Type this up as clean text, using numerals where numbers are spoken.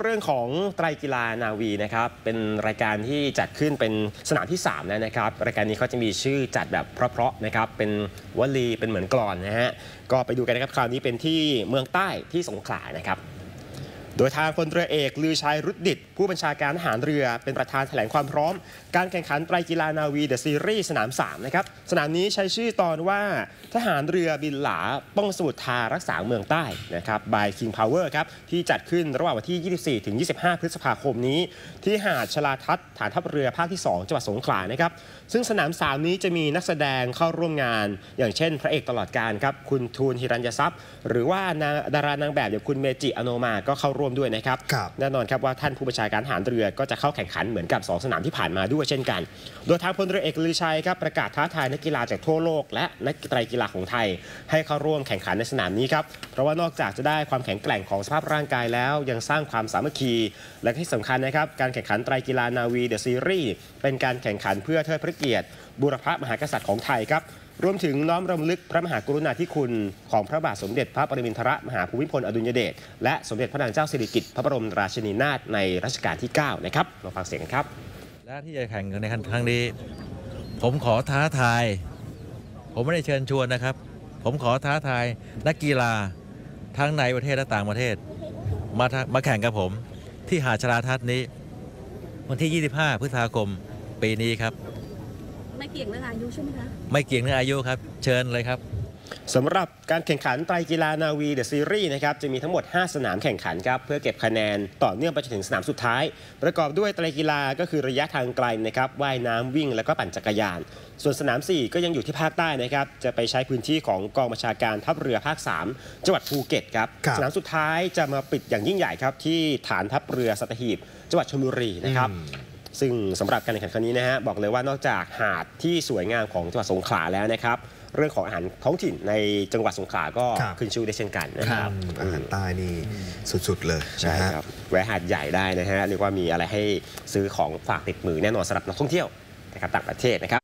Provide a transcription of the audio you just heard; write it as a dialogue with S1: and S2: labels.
S1: เรื่องของไตรกีฬานาวีนะครับเป็นรายการที่จัดขึ้นเป็นสนามที่3แล้วนะครับรายการนี้เขาจะมีชื่อจัดแบบเพราะๆนะครับเป็นวลีเป็นเหมือนกลอนนะฮะก็ไปดูกันนะครับคราวนี้เป็นที่เมืองใต้ที่สงขลานะครับโดยทางพลเรือเอกลือชัยรุดดิตผู้บัญชาการทหารเรือเป็นประธานแถลงความพร้อมการแข่งขันไตรกีฬานาวีเดอะซีรีส์สนาม3นะครับสนามนี้ใช้ชื่อตอนว่าทหารเรือบินหลาป้องสมุทรทารักษาเมืองใต้นะครับ by King Power ครับที่จัดขึ้นระหว่างวันที่ 24 ถึง 25 พฤษภาคมนี้ที่หาดชลาทัศน์ฐานทัพเรือภาคที่ 2 จังหวัดสงขลานะครับซึ่งสนาม3นี้จะมีนักแสดงเข้าร่วมงานอย่างเช่นพระเอกตลอดกาลครับคุณทูลหิรัญยทรัพย์หรือว่าดารานางแบบอย่างคุณเมจิอโนมาก็เข้าร่วมด้วยนะครับแน่นอนครับว่าท่านผู้บัญชาการทหารเรือก็จะเข้าแข่งขันเหมือนกับ2สนามที่ผ่านมาด้วยเช่นกันโดยทางพลเรือเอกลือชัยครับประกาศท้าทายนักกีฬาจากทั่วโลกและนักไตรกีฬาของไทยให้เข้าร่วมแข่งขันในสนามนี้ครับเพราะว่านอกจากจะได้ความแข็งแกร่งของสภาพร่างกายแล้วยังสร้างความสามัคคีและที่สำคัญนะครับการแข่งขันไตรกีฬานาวีเดอะซีรีส์เป็นการแข่งขันเพื่อเทิดพระเกียรติบูรพมหากษัตริย์ของไทยครับรวมถึงน้อมรำลึกพระมหากรุณาธิคุณของพระบาทสมเด็จพระปรมินทรมหาภูมิพลอดุลยเดชและสมเด็จพระนางเจ้าสิริกิติ์พระบรมราชินีนาถในรัชกาลที่9นะครับมาฟังเสียงกันครับ
S2: และที่จะแข่งในครั้งนี้ผมขอท้าทายผมไม่ได้เชิญชวนนะครับผมขอท้าทายนักกีฬาทั้งในประเทศและต่างประเทศมาแข่งกับผมที่หาดชลาทัศน์นี้วันที่ 25 พฤษภาคมปีนี้ครับ
S3: ไม่เกี่ยงเรื่องอายุใช่ไหมคะ
S2: ไม่เกี่ยงเรื่องอายุครับเชิญเลยครับ
S1: สำหรับการแข่งขันไตรกีฬานาวีเดอะซีรีส์นะครับจะมีทั้งหมด5สนามแข่งขันครับเพื่อเก็บคะแนนต่อเนื่องไปจนถึงสนามสุดท้ายประกอบด้วยไตรกีฬาก็คือระยะทางไกลนะครับว่ายน้ำวิ่งแล้วก็ปั่นจักรยานส่วนสนาม4ก็ยังอยู่ที่ภาคใต้นะครับจะไปใช้พื้นที่ของกองบัญชาการทัพเรือภาค3จังหวัดภูเก็ตครับสนามสุดท้ายจะมาปิดอย่างยิ่งใหญ่ครับที่ฐานทัพเรือสัตหีบจังหวัดชลบุรีนะครับซึ่งสำหรับการแข่งขันครั้งนี้นะฮะบอกเลยว่านอกจากหาดที่สวยงามของจังหวัดสงขลาแล้วนะครับเรื่องของอาหารท้องถิ่นในจังหวัดสงขลาก็ขึ้นชื่อได้เช่นกันนะครับ
S4: อาหารใต้นี่สุดๆเลย
S1: ใช่ครับแวะหาดใหญ่ได้นะฮะเรียกว่ามีอะไรให้ซื้อของฝากติดมือแน่นอนสำหรับนักท่องเที่ยวนะครับต่างประเทศนะครับ